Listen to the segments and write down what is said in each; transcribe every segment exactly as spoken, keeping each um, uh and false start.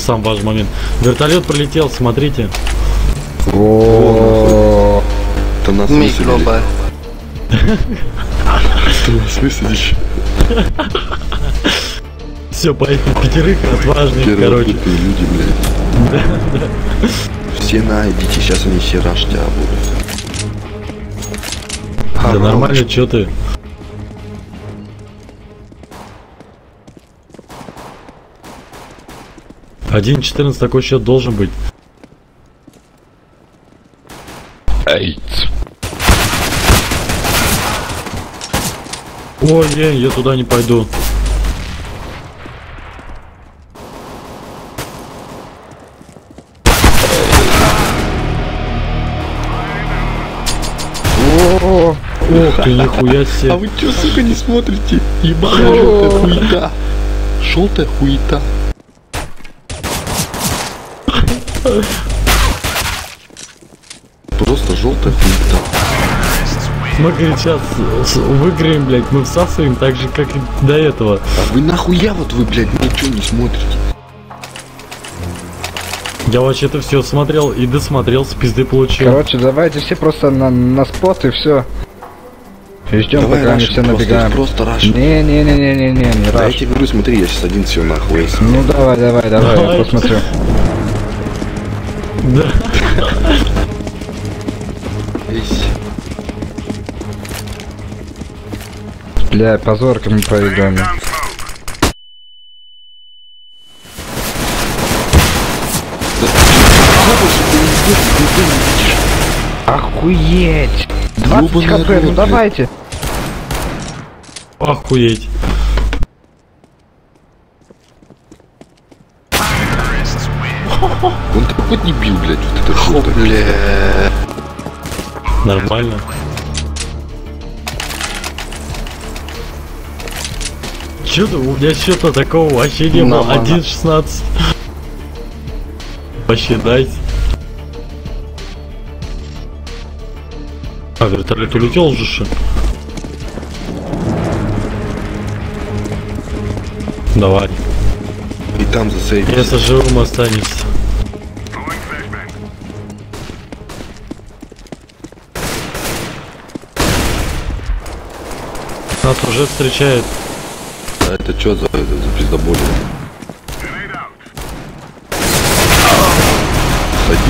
самый важный момент. Вертолет пролетел, смотрите. О, это нас высадили. Ты нас высадишь. Все, поехали, пятерых отважных, короче. Люди, блядь. Да, да. Все найдите, сейчас они все раштя будут. Да нормально, чё ты? один четырнадцать такой счет должен быть. Эй. Ой, я, я туда не пойду. о, Ох ты, нихуя себе. А вы чё, сука, не смотрите? Ебаная желтая хуета. Желтая хуета. Просто желтая хуета. Мы, говорит, сейчас выиграем, блядь, мы всасываем так же, как и до этого. А вы нахуя вот вы, блядь, ничего не смотрите? Я вообще-то все смотрел и досмотрел, с пизды получил. короче, давайте все просто на, на спот и все. И ждем, Давай пока они рашим, все просто, набегаем. Просто раш. Не-не-не-не-не, не Да я раш. тебе говорю, смотри, я сейчас один все нахуй. Ну давай, давай, давай, Давай. я посмотрю. Да. Бля, позорками проиграем. Охуеть! двадцать хп, ну давайте! Охуеть. Он такой дебил, блядь, вот это желтое. Бля. Нормально. Чё-то у меня счета такого вообще не было. Нормально. один шестнадцать. Вообще найс. А, вертолет улетел уже что? Давай. И там засейвись. Если живым останешься. Нас уже встречает. А это что за, за, за пиздоболие? Сади.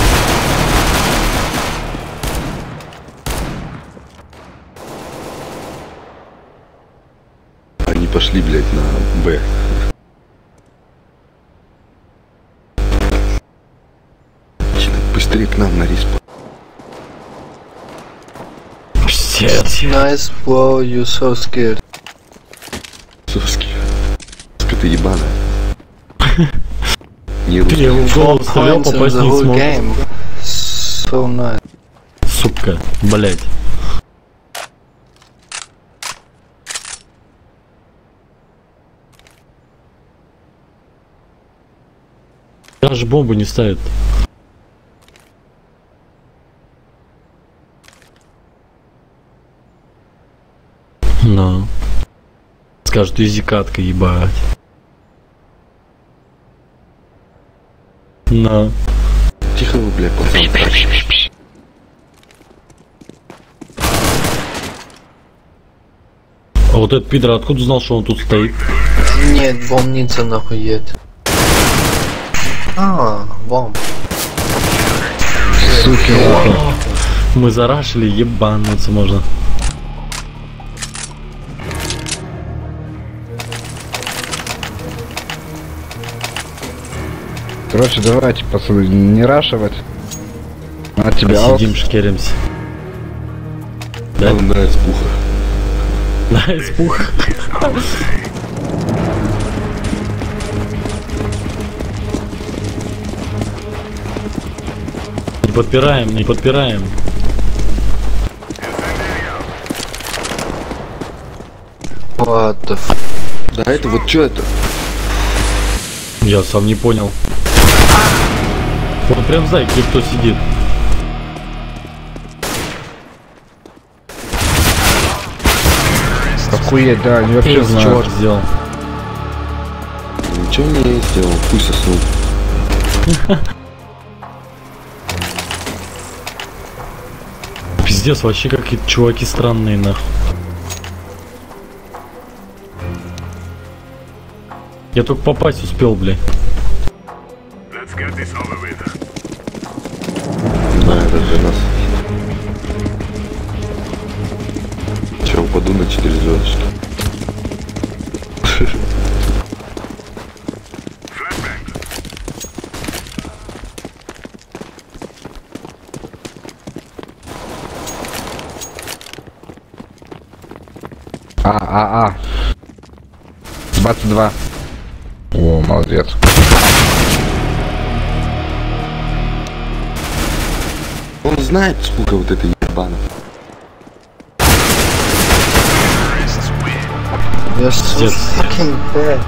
Они пошли, блядь, на Б. Быстрее к нам на рисп. Пиздец. Nice, wow, you so scared. Соски. Соска ты ебаная. Не Ты его в голову стрелял, Points in попасть the не whole смог. game. So nice. Сука, блять. Даже бомбу не ставит. Ну. Скажут, изи катка, ебать. Ну. Тихо вы, блядь, пацан. А вот этот пидор откуда знал, что он тут стоит? Нет, бомбница нахует. А, бомб. Суки, О, мы зарашили, ебануться можно. короче, давайте, пацаны, не рашивать. На тебя аут. Сидим, шкеримся. Да, Да? на испуха. На испух. Не подпираем, не подпираем. What the f... Да, это вот что это? Я сам не понял. Он прям зайки, кто сидит. Охуеть, да, они вообще Эйс, знают. чувак сделал. Ничего не сделал, хуй соснул. Пиздец, вообще какие-то чуваки странные, нахуй. Я только попасть успел, блядь. Да, это для нас. Че, упаду на четыре звездочки? А, а, а. двадцать два. О, молодец. Он знает, сколько вот этой ебана. You're so Yes. fucking bad.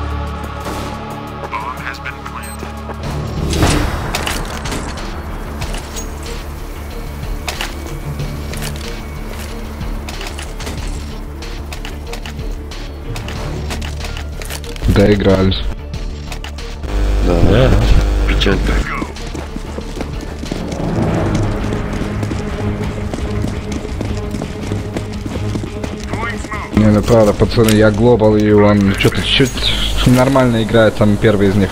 Доигрались. Да, Да. печально. Не, ну правда, пацаны, я глобал, и он что-то чуть нормально играет, самый первый из них.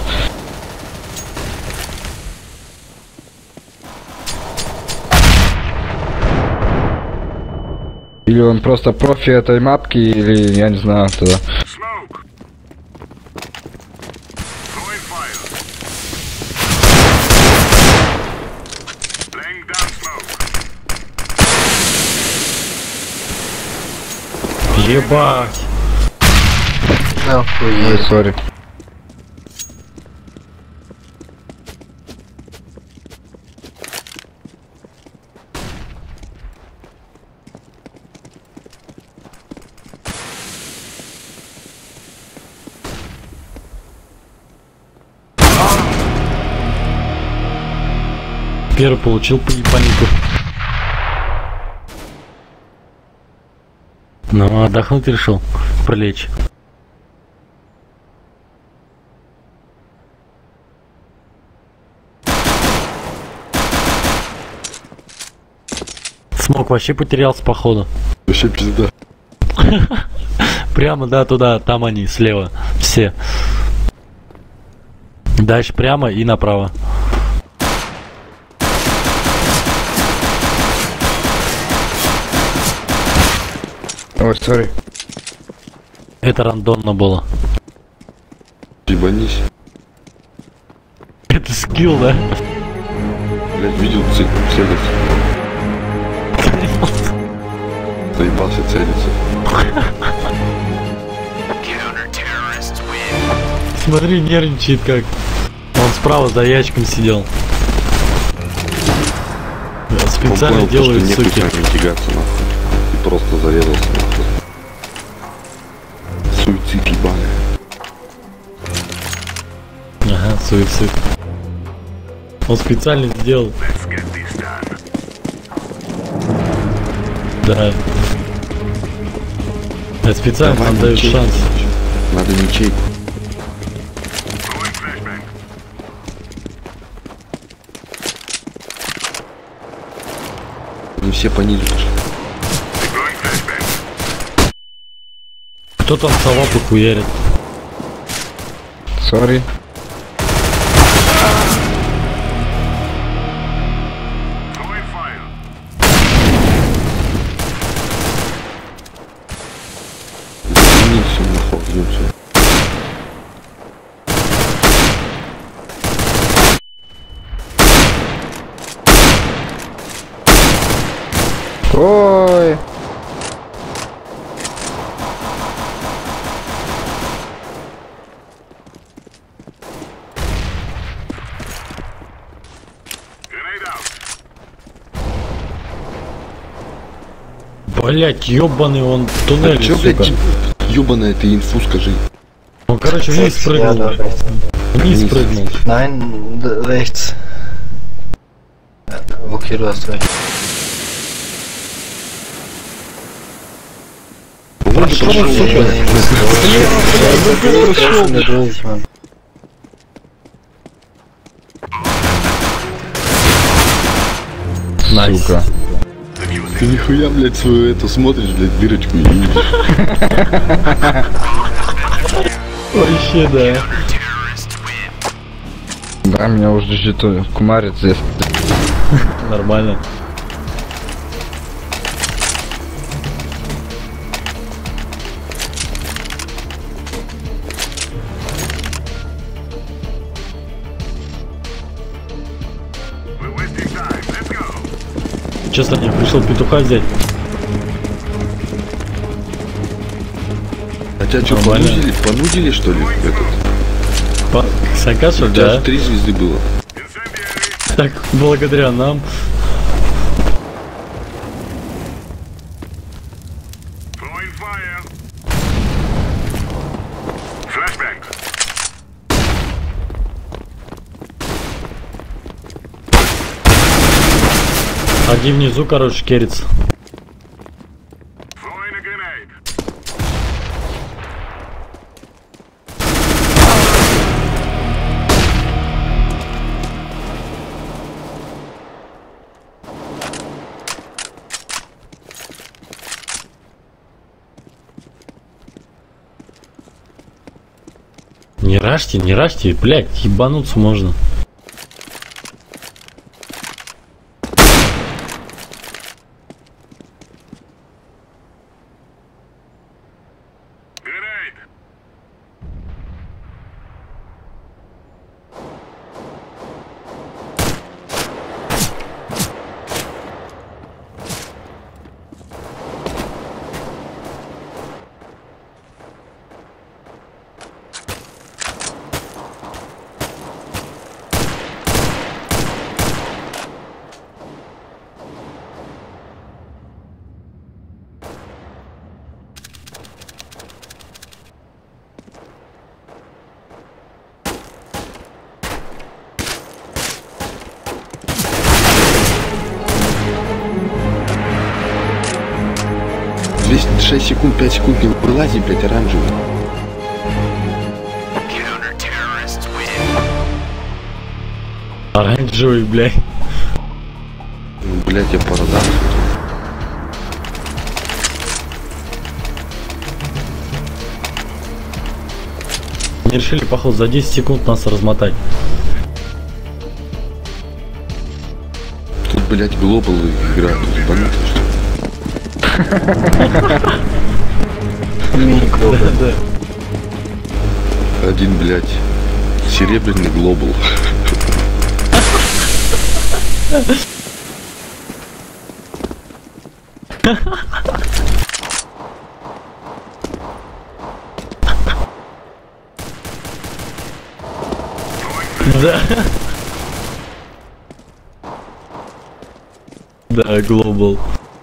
Или он просто профи этой мапки, или я не знаю, тогда. Ебать. Ой, Охуеть. сори. Первый получил по ебанику. Ну, отдохнуть решил. Пролечь. Смог вообще потерялся, походу. Вообще пизда. Прямо, да, туда, там они, слева. Все. Дальше прямо и направо. Ой, сори. Это рандомно было. Ебанись. Это скилл, да? Блять, видел цель, целится. Заебался целиться. Смотри, нервничает как. Он справа за ящиком сидел. Специально Он понял, делают, что нехуй суки. с нами тягаться, нахуй. И просто зарезался, нахуй. Суицид ебаный. Ага, суицид. Он специально сделал. Да. Я специально Давай нам дают ячейку. шанс. Надо ячейку. Не все по низу пошли. Кто там салату хуярит? Сори. Извини, все нахуй, все. Ой. Блять, ёбаный он туннель, Че, сука. блядь, ебаная ты инфу, скажи. Он, короче, вниз Ja, прыгнул. da rechts. Вниз Вниз. прыгнул. Nein, d- rechts. Okay, du hast recht. Пошел, Ja, сука. ja, ja, durch, Mann. Найс. сука. Ты нихуя, блядь, свою эту смотришь, блядь, дырочку и не видишь. Вообще, да. Да, меня уже что-то кумарит здесь. Нормально. Честно, я пришел петуха взять. А тебя что, Нормально. понудили, понудили, что ли, этот? По... Санька, что У ли, тебя да? же три звезды было. Так, благодаря нам. Один внизу, короче, керится. Не рашьте, не рашьте, блядь, ебануться можно. двести шесть секунд, пять секунд не вылази, блядь, оранжевый. Оранжевый, блядь. Ну, блядь, я продам. Не решили, походу, за десять секунд нас размотать. Тут, блядь, глобал играют, ебанутый, что ли? Да, да. Один, блядь, серебряный глобал. Да. Да, глобал.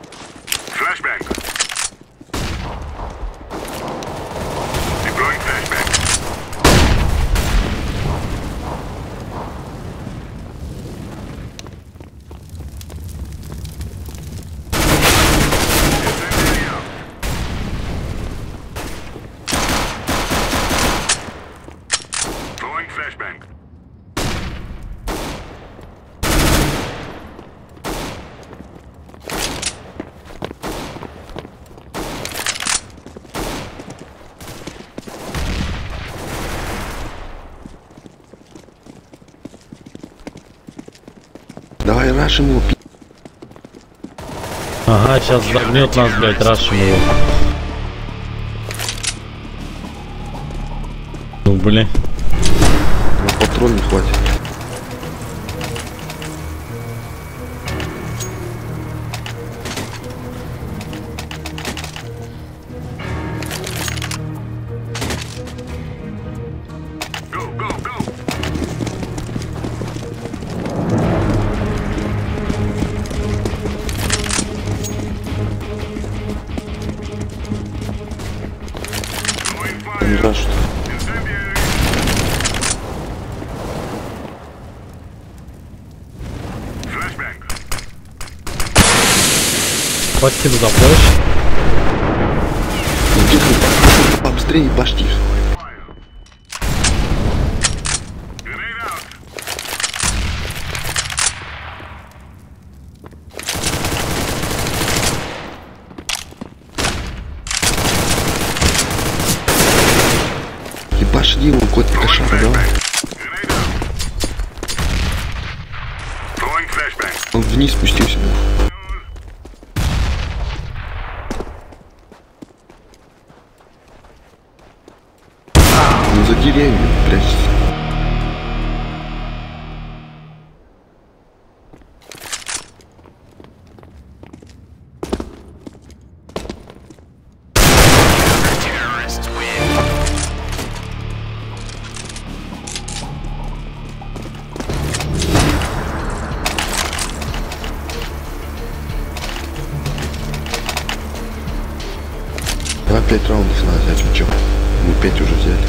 Давай рашим его, пи***. Ага, сейчас загнет нас, блядь, рашим его. Ну, блин. На патрон не хватит. Не рашут. Спасибо за помощь. Ну тихо, побыстрее башки. подожди, вон кот кошара, давай. Он вниз спустился. Он за деревьями прячется. Давай пять раундов надо взять, вы чё? Мы пять уже взяли.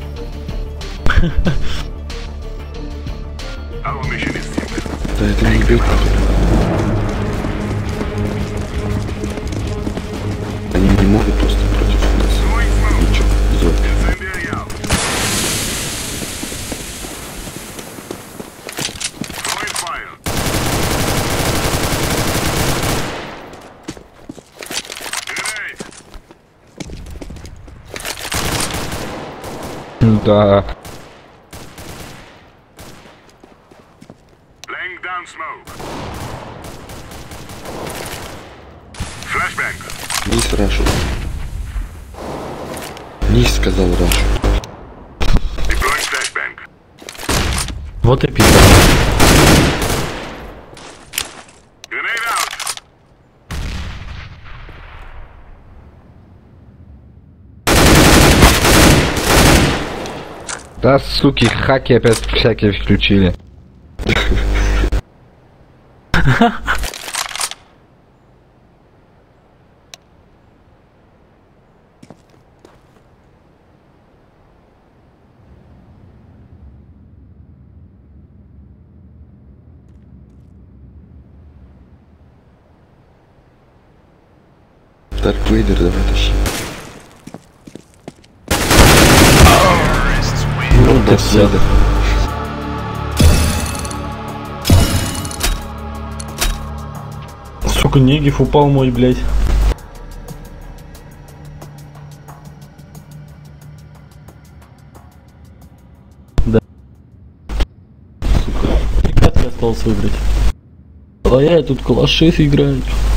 Да это не бей, они не могут просто против нас. Ничего, зомби. Да. Низ рашу. Низ сказал рашу. Вот и пизда. Да, суки, хаки опять всякие включили. Дарк Вейдер, давай тащи. Ну да все. Сука, негив упал мой, блядь. Да. Сука. Ребятки осталось выиграть. А я тут калаши играю.